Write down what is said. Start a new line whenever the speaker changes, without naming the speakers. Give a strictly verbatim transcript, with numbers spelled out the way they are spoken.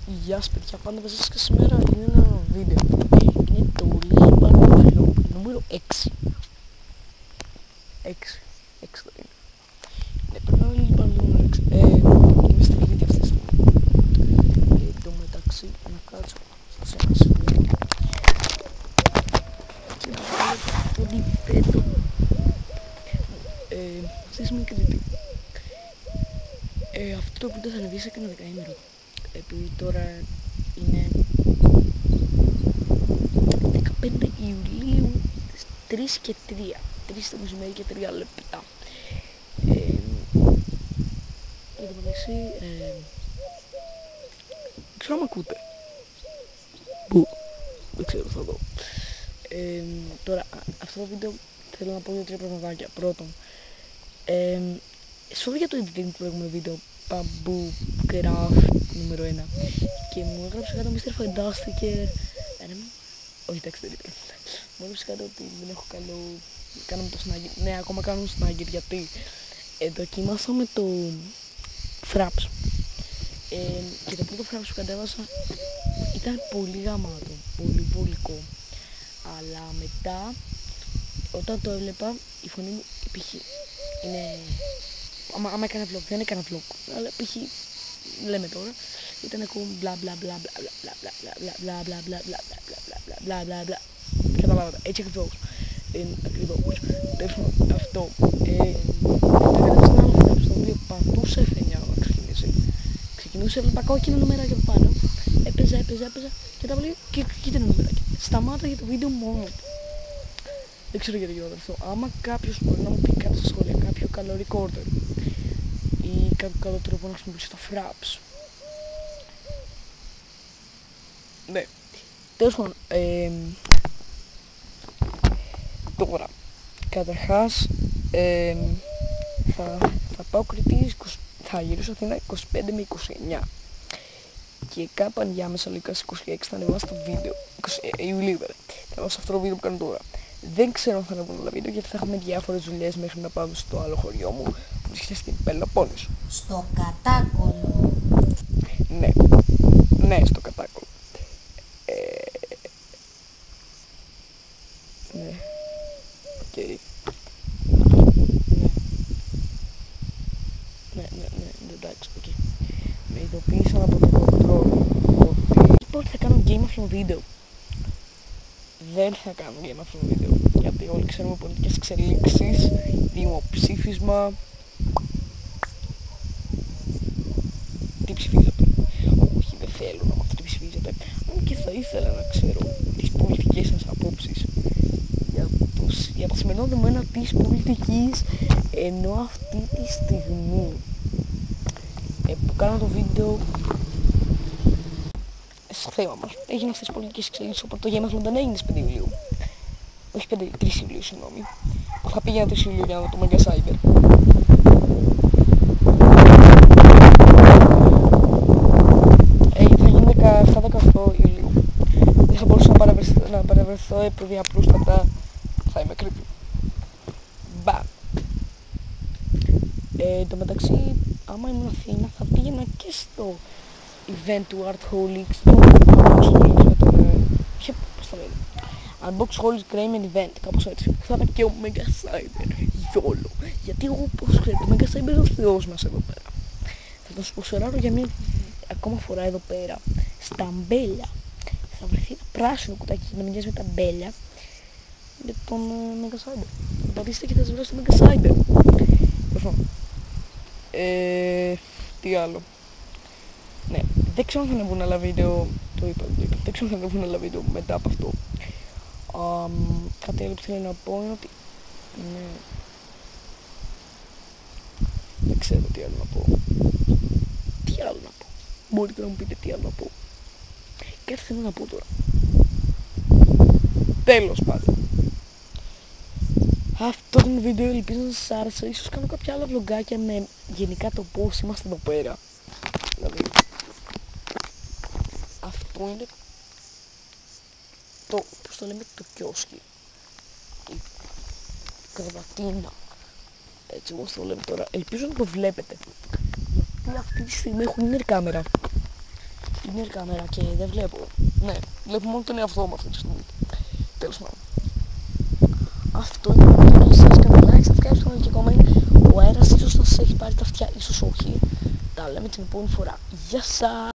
Γεια σας παιδιά, πάντα μαζί σας και σήμερα είναι ένα βίντεο. Είναι το Liban Vlog νούμερο έξι. έξι. έξι το είναι. Ναι, πρέπει να είναι Liban νούμερο έξι. Ε, είμαι στη βίντεο αυτή τη στιγμή. Ε, εν τω μεταξύ, να κάτσω σε ένα σημείο και να βάλω το διπέτο. Ε, αυτή τη στιγμή κριτή. Ε, αυτό το βίντεο θα ανεβεί σε ένα δεκαήμερο. Επειδή τώρα είναι δεκαπέντε Ιουλίου στις τρεις και τρία, τρεις το μεσημέρι και τρία λεπτά. Ε, εν τω μεταξύ, ε, δεν ξέρω αν ακούτε. Που, δεν ξέρω, θα δω. Ε, τώρα, αυτό το βίντεο θέλω να πω για τρία πραγματάκια. Πρώτον, ε, sorry για το editing του προηγούμενου βίντεο, Bamboo Craft νούμερο ένα, και μου έγραψε κάτω μίστερ Fantastic και ένα... όχι, εντάξει, δεν ήταν. Μου έγραψε κάτω ότι δεν έχω καλό... κάναμε το Snagger. Ναι, ακόμα κάνουμε Snagger γιατί ε, δοκίμασα το Fraps ε, και το πρώτο Fraps που κατέβασα ήταν πολύ γαμάτο, πολύ βολικό, αλλά μετά όταν το έβλεπα η φωνή μου π.χ. είναι... άμα, άμα έκανα vlog, δεν έκανα vlog, αλλά π.χ. λέμε τώρα, ήταν ακόμα μπλα μπλα μπλα μπλα μπλα μπλα μπλα μπλα μπλα μπλα μπλα μπλα. Καταλάβατε, έτσι ακριβώς. Ακριβώς. Αυτό. Έκανα ένα άλλο φράψο στο οποίο πατούσε εφ εννιά να ξεκινήσει. Ξεκινούσε, έβλεπα κόκκινα νούμεράκια από πάνω. Έπαιζα, έπαιζα, έπαιζα και τα βλέπω και κοίτανα νούμεράκια. Σταμάταγε το βίντεο μόνο του. Δεν ξέρω γιατί γινόταν αυτό. Άμα κάποιος μπορεί να μου πει κάτω στα σχόλια κάποιο καλό recorder ή κάποιο καλό τρόπο να χρησιμοποιήσει το Fraps. Ναι. Τέλος πάντων, ε, τώρα, καταρχάς, ε, θα, θα πάω Κρήτη, θα γυρίσω Αθήνα είκοσι πέντε με είκοσι εννιά και κάπου ανδιάμεσα λίγα στις είκοσι έξι θα ανεβάσω το βίντεο, είκοσι Ιουλίου βέβαια, θα ανεβάσω αυτό το βίντεο που κάνω τώρα. Δεν ξέρω αν θα ανεβούν όλα βίντεο γιατί θα έχουμε διάφορες δουλειές μέχρι να πάμε στο άλλο χωριό μου που βρίσκεται στην Πελοπόννησο.
Στο Κατάκολο.
Ναι, ναι, στο Κατάκολο. Ε, ναι, οκ. Okay. Ναι, ναι, ναι, ναι, εντάξει, οκ. Okay. Με ειδοποίησαν από το control ότι λοιπόν θα κάνω Game of Thrones βίντεο. Δεν θα κάνω Game of Thrones βίντεο, γιατί όλοι ξέρουμε πολιτικές εξελίξεις, δημοψήφισμα. Τι ψηφίζετε? Όχι, δεν θέλω να μάθω τι ψηφίζετε. Αν και θα ήθελα να ξέρω τις πολιτικές σας απόψεις για το, για το σημερινό δεδομένα της πολιτικής, ενώ αυτή τη στιγμή ε, που κάνω το βίντεο στο θέμα μας έγιναν αυτές τις πολιτικές εξελίξεις, οπότε το Game of Thrones δεν έγινε στις πέντε Ιουλίου, όχι πέντε, τρεις Ιουλίου, συγγνώμη, που θα πήγαινα τρεις Ιουλίου για να δω το Mega Cyber. Θα γίνει δεκαεπτά δεκαοκτώ Ιουλίου. Δεν θα μπορούσα να παραβρεθώ, να παραβρεθώ επειδή απλούστατα θα είμαι Κρήτη. Μπα. Ε, εν τω μεταξύ, άμα ήμουν Αθήνα θα πήγαινα και στο event του Artholics, του Unboxholics με τον... ποιο, πώς το λένε, Unboxholics Gaming Event, κάπως έτσι. Θα ήταν και ο Mega Cyber, γιόλο. Γιατί εγώ, όπως ξέρετε, ο Mega Cyber είναι ο θεός μας εδώ πέρα. Θα τον σποσοράρω για μια ακόμα φορά εδώ πέρα, στα μπέλια. Θα βρεθεί ένα πράσινο κουτάκι να μοιάζει με τα μπέλια για τον uh, Mega Cyber. Θα πατήσετε και θα σας βρω στο Mega Cyber. Λοιπόν, ε, τι άλλο. Ναι, δεν ξέρω αν θα ανεβούν άλλα βίντεο, το είπα, το είπα, δεν ξέρω αν θα ανεβούν άλλα βίντεο μετά από αυτό. Um, κάτι άλλο που θέλω να πω είναι ότι, ναι, δεν ξέρω τι άλλο να πω. Τι άλλο να πω, μπορείτε να μου πείτε τι άλλο να πω. Κάτι θέλω να πω τώρα. Τέλος πάντων. Αυτό το βίντεο ελπίζω να σας άρεσε. Ίσως κάνω κάποια άλλα vlogάκια με γενικά το πώς είμαστε εδώ πέρα. Δηλαδή, αυτό είναι το, πώς το λέμε, το κιόσκι. Η κρεβατίνα. Έτσι όπως το λέμε τώρα. Ελπίζω να το βλέπετε. Γιατί αυτή τη στιγμή έχουν inner κάμερα. spinner κάμερα και δεν βλέπω. Ναι, βλέπω μόνο τον εαυτό μου αυτή τη στιγμή. Τέλος πάντων. Αυτό είναι το βίντεο σας. Κάντε like, subscribe και comment. Ο αέρας ίσως θα σας έχει πάρει τα αυτιά, ίσως όχι. Τα λέμε την επόμενη φορά. Γεια σας!